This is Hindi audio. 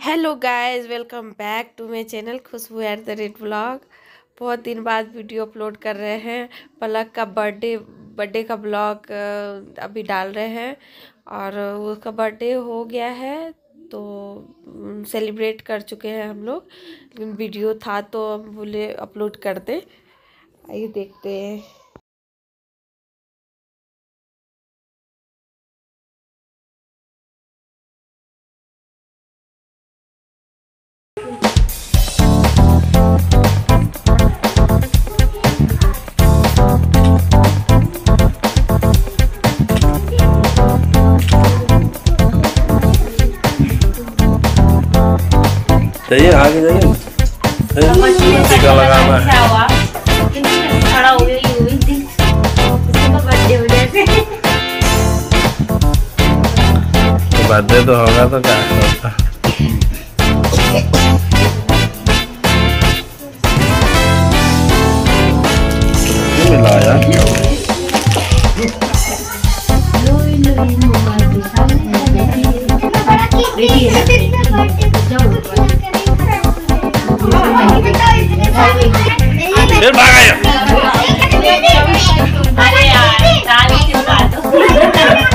Hello guys, welcome back to my channel Khushboo @vlog. बहुत दिन बाद वीडियो अपलोड कर रहे हैं। पलक का बर्थडे का ब्लॉग अभी डाल रहे हैं और उसका बर्थडे हो गया है तो सेलिब्रेट कर चुके हैं हम लोग। लेकिन वीडियो था तो हम बोले अपलोड कर दें। आइए देखते हैं। जाइए आगे जाइए, टीका लगाना है। खड़ा हो गया बर्थडे तो होगा तो क्या होगा। मिला यार फिर भाग आया। अरे यार